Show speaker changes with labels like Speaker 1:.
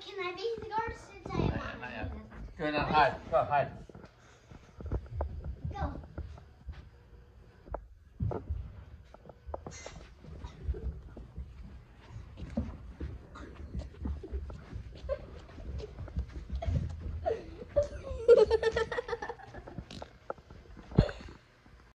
Speaker 1: Can I be the guard since I am
Speaker 2: Good, hide. Go, hide.